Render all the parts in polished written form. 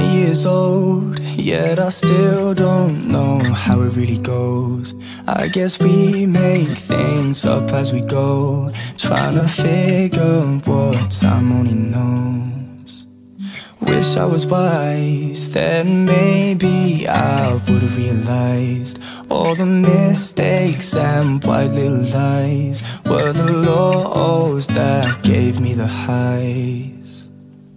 years old, yet I still don't know how it really goes. I guess we make things up as we go, trying to figure what time only knows. Wish I was wise, then maybe I would've realized all the mistakes and white little lies were the lows that gave me the highs.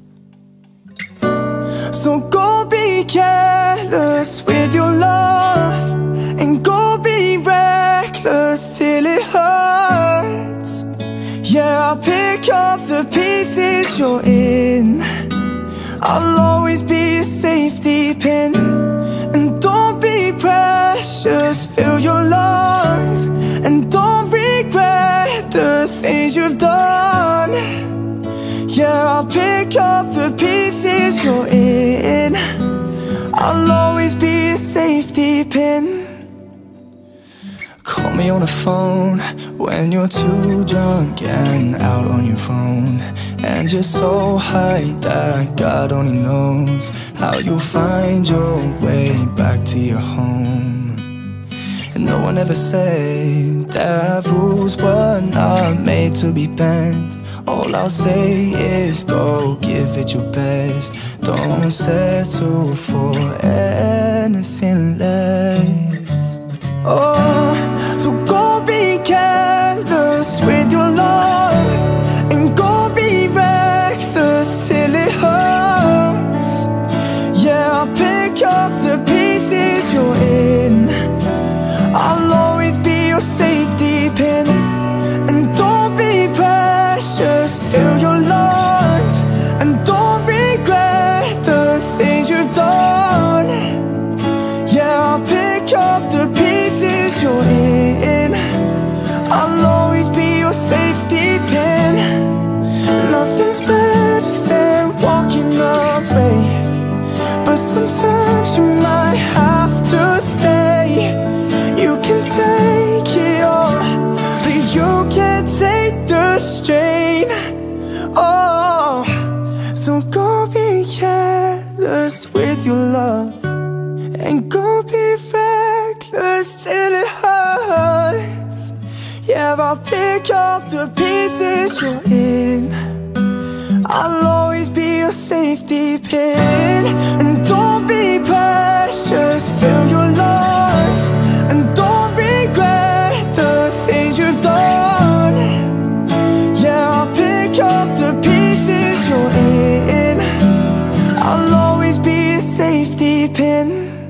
So go be careless with your love, and go be reckless till it hurts. Yeah, I'll pick up the pieces you're in, I'll always be a safety pin. And don't be precious, fill your lungs, and don't regret the things you've done. Yeah, I'll pick up the pieces you're in, I'll always be a safety pin. Call me on the phone when you're too drunk and out on your own, and you're so high that God only knows how you'll find your way back to your home. And no one ever said that rules were not made to be bent. All I'll say is go give it your best, don't settle for anything less. Oh, so go be careless with your love, and go be reckless till it hurts. Yeah, I'll pick up the pieces you're in, I'll always be your safety pin. And don't be precious, fill your lungs, and don't regret the things you've done. Yeah, I'll pick up the pieces you're in, I'll always be your safety pin. Nothing's better than walking away, but sometimes you might have to stay. You can take it all, but you can't take the strain. Oh, so go be careless with your love, and go be reckless till it hurts. Yeah, I'll pick up the pieces you're in, I'll always be your safety pin. And don't be precious, fill your lungs, and don't regret the things you've done. Yeah, I'll pick up the pieces you're in, I'll always be a safety pin.